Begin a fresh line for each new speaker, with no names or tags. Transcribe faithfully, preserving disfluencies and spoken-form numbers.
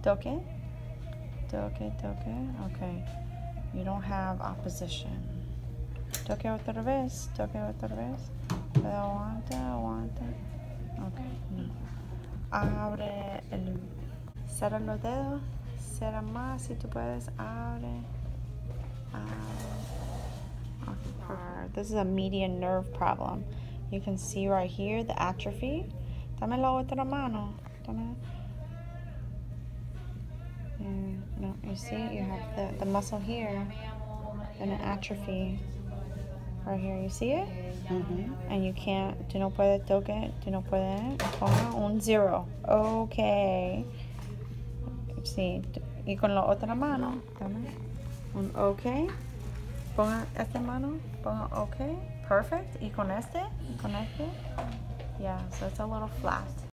Toque. Toque, toque. Okay. You don't have opposition. Toque otra vez. Toque otra vez. Aguanta, aguanta. Okay. No. Abre el... Cierra los dedos. Cierra más si tú puedes. Abre. Abre. Okay. This is a median nerve problem. You can see right here the atrophy. Dame la otra mano. Dame. Mm, no, you see, you have the, the muscle here and an atrophy right here. You see it?
Mm-hmm.
And you can't, tú no puedes toque, tú no puedes, ponga un zero. Okay. Sí, y con la otra mano, dame un okay. Ponga esta mano, ponga okay. Perfect. Y con este, con este. Yeah, so it's a little flat.